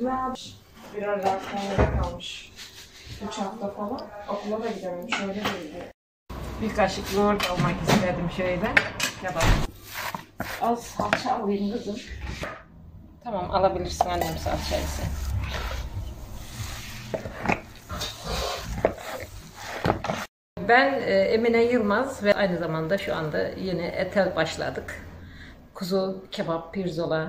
rahat. Biraz rahat kendine kalmış. 3 hafta falan. Okula da gidememiş. Öyle değildi. Bir kaşık yoğurt almak istedim şöyle. Kebap. Az salça alayım kızım. Tamam, alabilirsin annem salçayı sen. Ben Emine Yılmaz ve aynı zamanda şu anda yeni etel başladık. Kuzu, kebap, pirzola,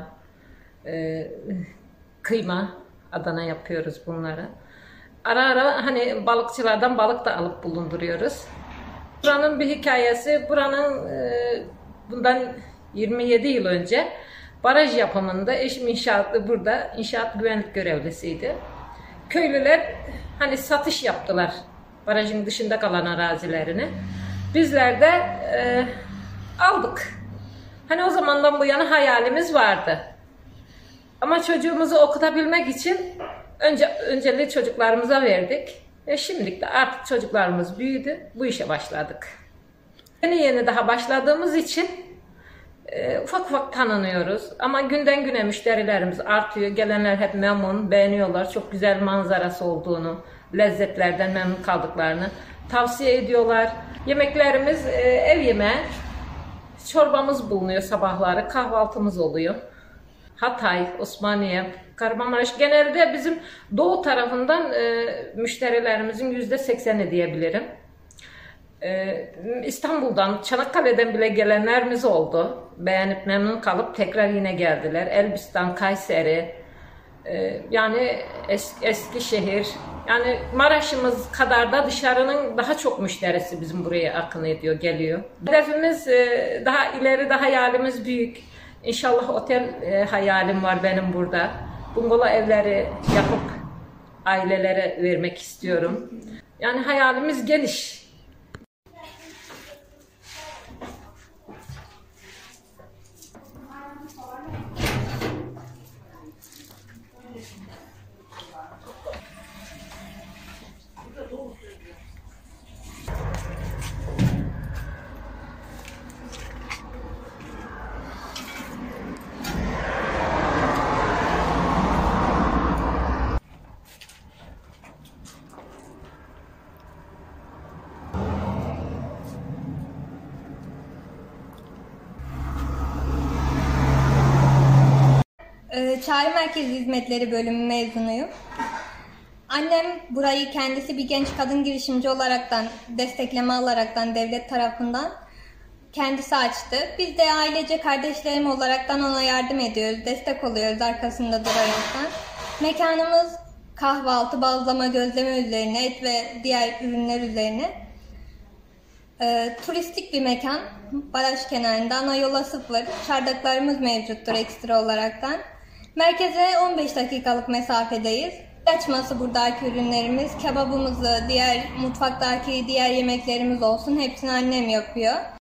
kıyma, Adana yapıyoruz bunları. Ara ara hani balıkçılardan balık da alıp bulunduruyoruz. Buranın bir hikayesi, bundan 27 yıl önce baraj yapımında eşim burada inşaat güvenlik görevlisiydi. Köylüler hani satış yaptılar barajın dışında kalan arazilerini. Bizler de aldık. Hani o zamandan bu yana hayalimiz vardı. Ama çocuğumuzu okutabilmek için önceliği çocuklarımıza verdik. Ve şimdilik de artık çocuklarımız büyüdü. Bu işe başladık. Yeni daha başladığımız için ufak ufak tanınıyoruz. Ama günden güne müşterilerimiz artıyor. Gelenler hep memnun, beğeniyorlar. Çok güzel manzarası olduğunu, lezzetlerden memnun kaldıklarını tavsiye ediyorlar. Yemeklerimiz ev yemeği. Çorbamız bulunuyor sabahları. Kahvaltımız oluyor. Hatay, Osmaniye, Kahramanmaraş, genelde bizim doğu tarafından müşterilerimizin %80'i diyebilirim. İstanbul'dan, Çanakkale'den bile gelenlerimiz oldu. Beğenip memnun kalıp tekrar yine geldiler. Elbistan, Kayseri, yani Eskişehir, yani Maraş'ımız kadar da dışarının daha çok müşterisi bizim buraya akın ediyor, geliyor. Hedefimiz daha ileri, daha hayalimiz büyük. İnşallah otel hayalim var benim burada. Bungalov evleri yapıp ailelere vermek istiyorum. Yani hayalimiz geniş. Çağrı Merkezi Hizmetleri Bölümü mezunuyum. Annem burayı kendisi bir genç kadın girişimci olaraktan, destekleme alaraktan devlet tarafından kendisi açtı. Biz de ailece kardeşlerim olaraktan ona yardım ediyoruz, destek oluyoruz arkasında duraraktan. Mekanımız kahvaltı, bazlama, gözleme üzerine, et ve diğer ürünler üzerine. Turistik bir mekan, baraj kenarında, ana yola 0, çardaklarımız mevcuttur ekstra olaraktan. Merkeze 15 dakikalık mesafedeyiz. Açması buradaki ürünlerimiz, kebabımızı, diğer mutfaktaki diğer yemeklerimiz olsun, hepsini annem yapıyor.